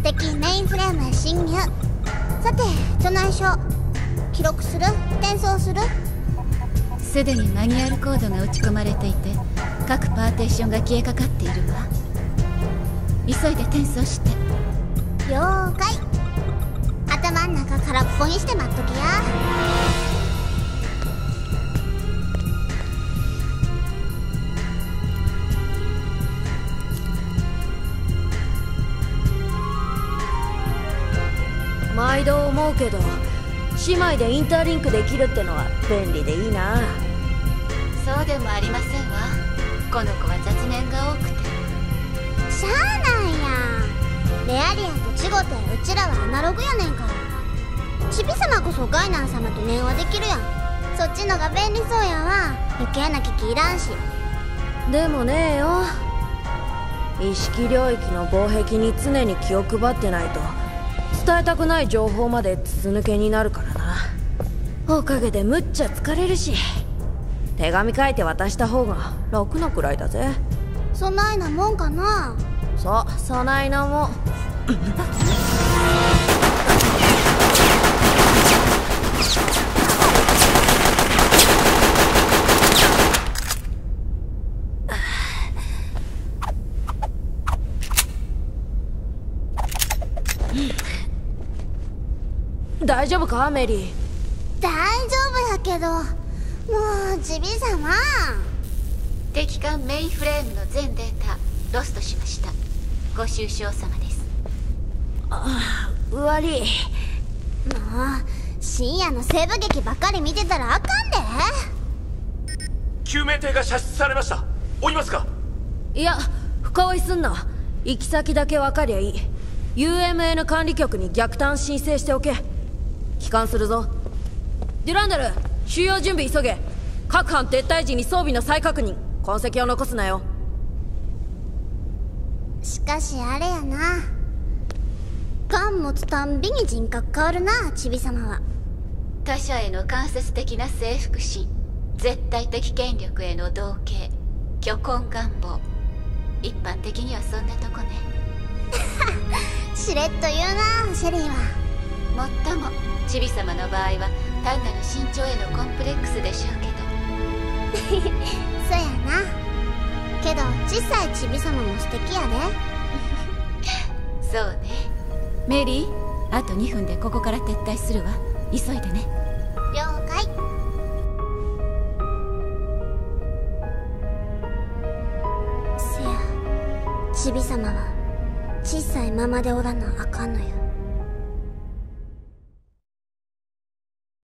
敵メインフレームへ侵入。さて著内書記録する？転送する？ すでにマニュアルコードが打ち込まれていて、各パーテーションが消えかかっているわ。急いで転送して。 了解。頭ん中空っぽにして待っときや。 毎度思うけど、姉妹でインターリンクできるってのは便利でいいな。 そうでもありませんわ。この子は雑念が多くて。 しゃあないやん。レアリアと違ってうちらはアナログやねんから。チビ様こそガイナン様と電話できるやん。そっちのが便利そうやわ。余計な機器いらんし。 でもねえよ、意識領域の防壁に常に気を配ってないと伝えたくない情報まで筒抜けになるからな。おかげでむっちゃ疲れるし、手紙書いて渡した方が楽なくらいだぜ。 そないなもんかな。 そう、そないなもん。大丈夫かメリー？ 大丈夫やけど、もうチビ様。 敵艦メインフレームの全データロストしました。ご愁傷様です。 ああ、悪い。 もう深夜の西部劇ばっかり見てたらあかんで。 救命艇が射出されました。追いますか？ いや、深追いすんな。行き先だけ分かりゃいい。 UMN 管理局に逆探申請しておけ。帰還するぞ。デュランダル、収容準備急げ。各班撤退時に装備の再確認、痕跡を残すなよ。 しかしあれやな、ガン持つたんびに人格変わるな、チビ様は。 他者への間接的な征服心、絶対的権力への同型、虚根願望。一般的にはそんなとこね。 しれっと言うな、シェリーは。 もっともチビ様の場合は単なる身長へのコンプレックスでしょうけど。 そやな。けど小さいチビ様も素敵やで。 そうね。メリー、あと2分でここから撤退するわ。急いでね。 了解。せや、チビ様は小さいままでおらなあかんのや。